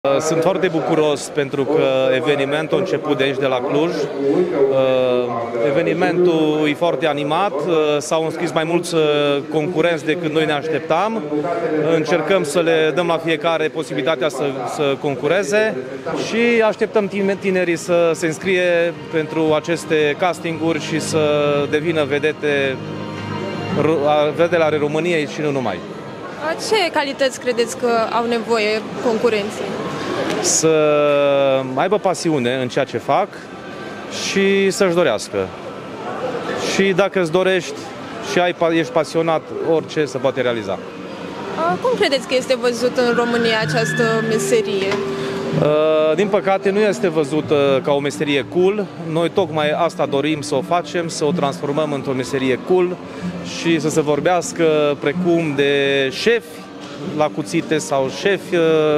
Sunt foarte bucuros pentru că evenimentul a început de aici, de la Cluj. Evenimentul e foarte animat, s-au înscris mai mulți concurenți decât noi ne așteptam. Încercăm să le dăm la fiecare posibilitatea să concureze și așteptăm tinerii să se înscrie pentru aceste castinguri și să devină vedete ale României și nu numai. Ce calități credeți că au nevoie concurenții? Să aibă pasiune în ceea ce fac și să-și dorească. Și dacă îți dorești și ești pasionat, orice se poate realiza. Cum credeți că este văzută în România această meserie? Din păcate nu este văzută ca o meserie cool. Noi tocmai asta dorim să o facem, să o transformăm într-o meserie cool și să se vorbească precum de șefi la cuțite sau șefi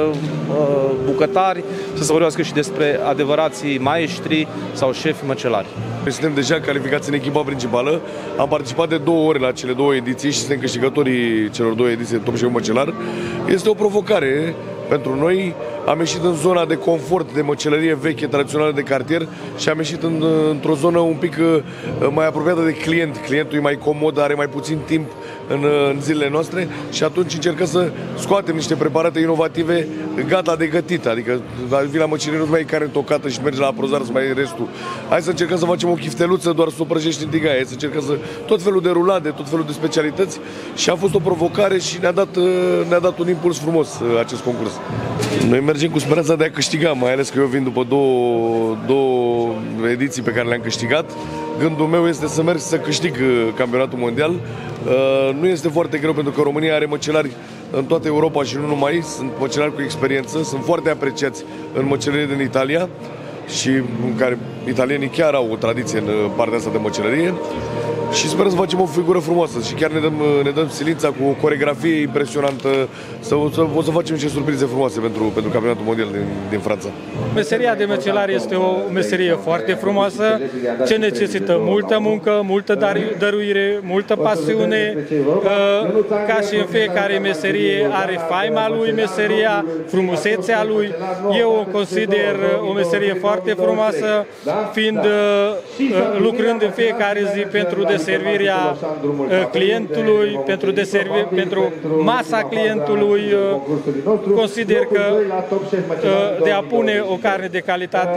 bucătari, să se vorbească și despre adevărații maestri sau șefi măcelari. Suntem deja calificați în echipa principală. Am participat de 2 ori la cele 2 ediții și suntem câștigătorii celor 2 ediții de Top Chef Măcelar. Este o provocare pentru noi. Am ieșit în zona de confort, de măcelărie veche, tradițională de cartier și am ieșit într-o zonă un pic mai apropiată de client. Clientul e mai comod, are mai puțin timp în zilele noastre și atunci încercăm să scoatem niște preparate inovative gata de gătit. Adică vii la măcelie, nu mai e carne tocată și mergi la aprozar să mai ai restul. Hai să încercăm să facem o chifteluță doar să o prăjești în tigaie. Hai să încercăm tot felul de rulade, tot felul de specialități și a fost o provocare și ne-a dat un impuls frumos acest concurs. Noi mergem cu speranța de a câștiga, mai ales că eu vin după două ediții pe care le-am câștigat. Gândul meu este să merg să câștig campionatul mondial. Nu este foarte greu pentru că România are măcelari în toată Europa și nu numai. Sunt măcelari cu experiență, sunt foarte apreciați în măcelărie din Italia și în care italienii chiar au o tradiție în partea asta de măcelărie. Și sperăm să facem o figură frumoasă și chiar ne dăm silința cu o coreografie impresionantă, o să facem niște surprize frumoase pentru campionatul mondial din Franța. Meseria de măcelar este o meserie foarte frumoasă, ce necesită multă muncă, multă dăruire, multă pasiune. Ca și în fiecare meserie are faima lui meseria, frumusețea lui. Eu o consider o meserie foarte frumoasă, lucrând în fiecare zi pentru deservirea clientului, pentru masa clientului. Consider că de a pune o carne de calitate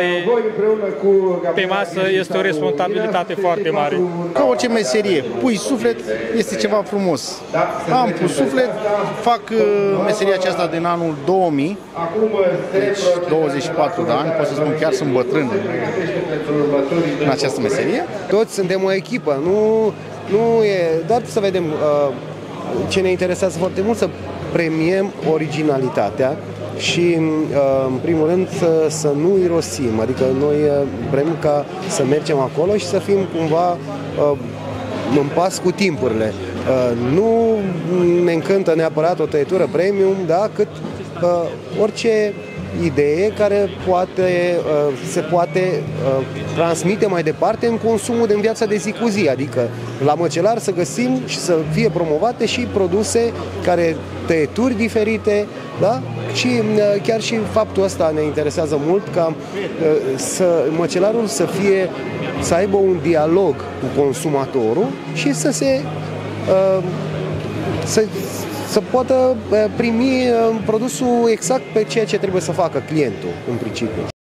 pe masă este o responsabilitate foarte mare. Ca orice meserie, pui suflet, este ceva frumos. Am pus suflet, fac meseria aceasta din anul 2000, deci 24 de ani, pot să spun chiar sunt bătrân în această meserie. Toți suntem o echipă, nu e doar să vedem ce ne interesează foarte mult, să premiem originalitatea și, în primul rând, să nu irosim, adică noi vrem ca să mergem acolo și să fim cumva în pas cu timpurile. Nu ne încântă neapărat o tăietură premium, da, cât orice idee care se poate transmite mai departe în consumul din viața de zi cu zi, adică la măcelar să găsim și să fie promovate și produse care tăieturi diferite, da? Și chiar și faptul ăsta ne interesează mult, ca măcelarul să aibă un dialog cu consumatorul și să poată primi produsul exact pe ceea ce trebuie să facă clientul, în principiu.